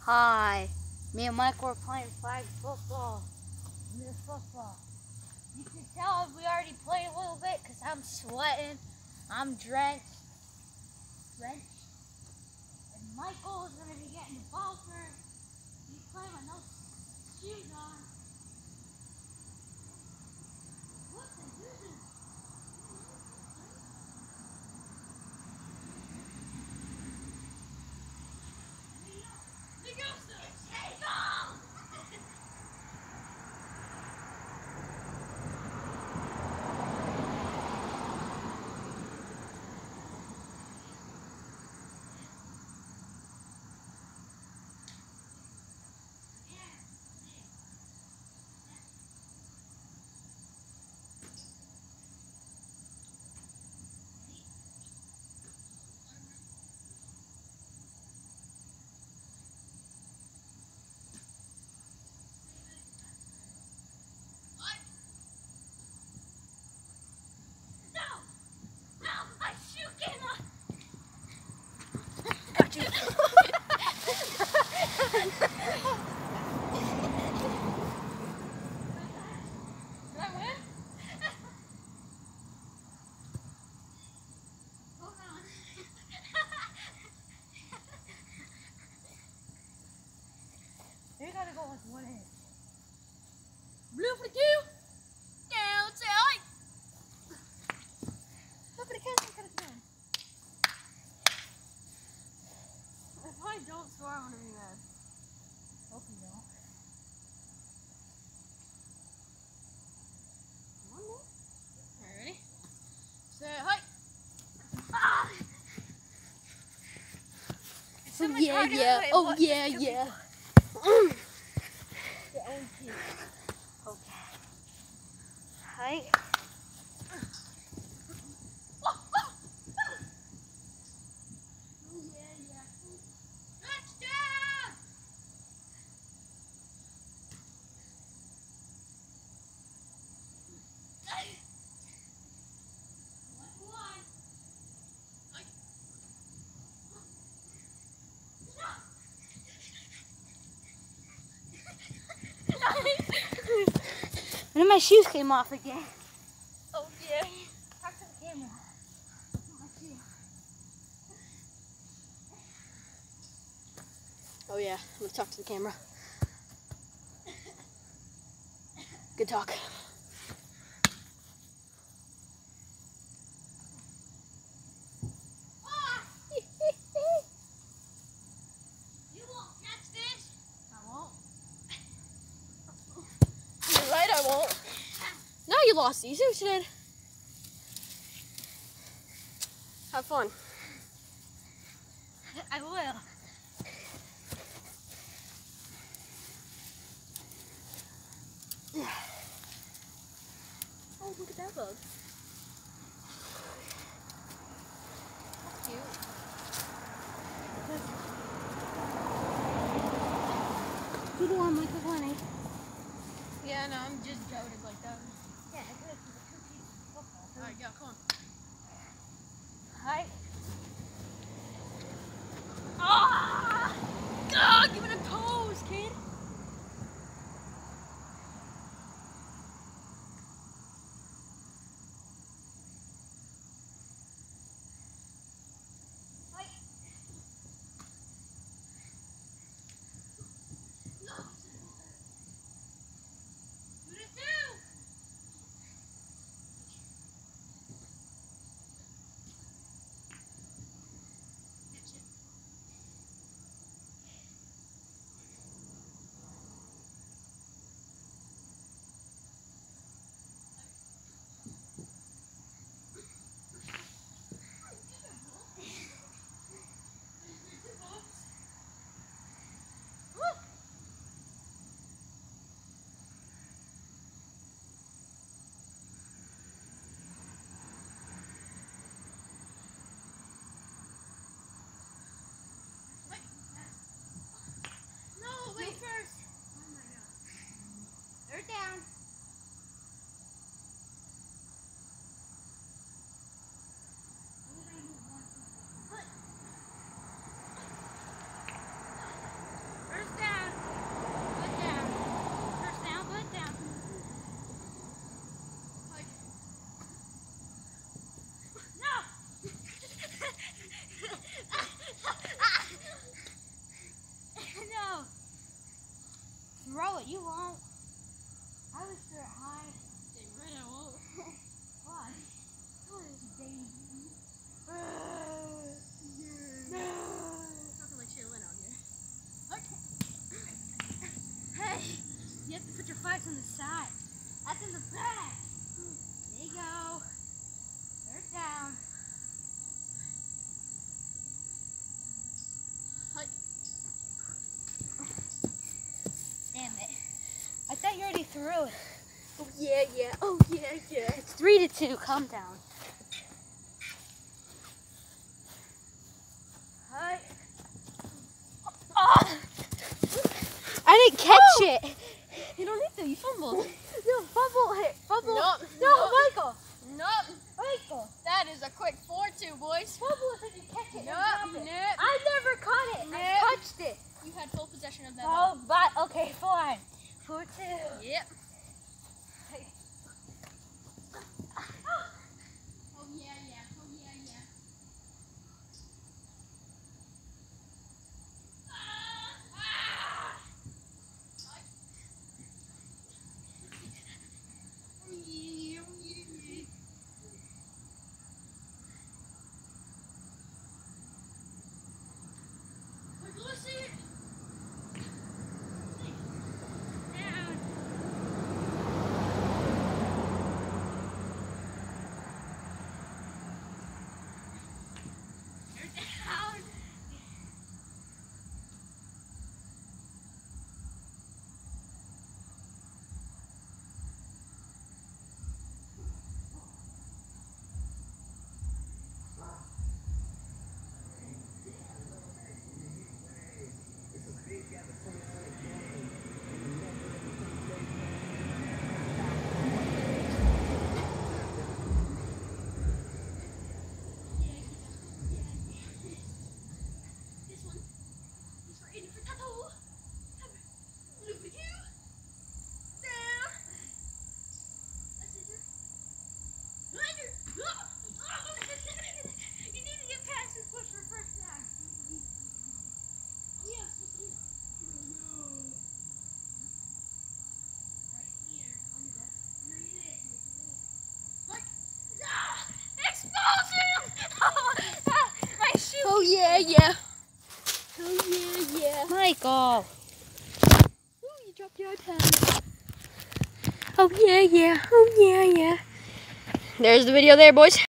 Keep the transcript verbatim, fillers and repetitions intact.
Hi. Me and Mike were playing flag football. New football. You can tell we already played a little bit because I'm sweating. I'm drenched. Drenched. And Michael is going to be getting the ball first. He's playing with no shoes on. What the deuces? You gotta go with one hand. Blue for the two. Down, say hi. Look at the catch, look at the catch. If I don't score, I'm gonna be mad. Hope you don't. Come on, man. Alright, ready? Say hi. Ah! Oh yeah, yeah. Oh yeah, yeah. Mm. Okay. Hi. And then my shoes came off again. Oh yeah. Talk to the camera. Oh yeah. I'm gonna talk to the camera. Good talk. You won't catch this. I won't. You're right, I won't. No, you lost. You see what you did? Have fun. I will. Oh, look at that bug. That's cute. You don't want Michael Glennie. Yeah, no, I'm just goaded like that. Yeah, I could have two pieces of football. Alright, yeah, come on. Hi. Ah! God, give it a pose, kid. you won't. I was sure high. Damn right I won't. Why? What is baby? Talking like Shaylin out here. Hey, you have to put your fights on the side. That's in the back. There you go. They're down. Damn it. I thought you already threw it. Oh yeah, yeah. Oh yeah, yeah. It's three to two. Calm down. Hi. Oh. I didn't catch Oh. it. You don't need to. You fumbled. No, fumble it. Fumble. Nope. No, Nope. Michael. Nope. Michael. That is a quick four two, boys. Fumble it so you catch it. and Nope. drop it. Nope. I never caught it. I Nope. touched it. You had full possession of that ball. Oh, but okay, fine. Four two. Yep. Oh yeah, yeah. Oh yeah, yeah. Oh yeah, yeah. Oh yeah, yeah. Michael. Ooh, you dropped your iPad. Oh yeah, yeah. Oh yeah, yeah. There's the video there, boys.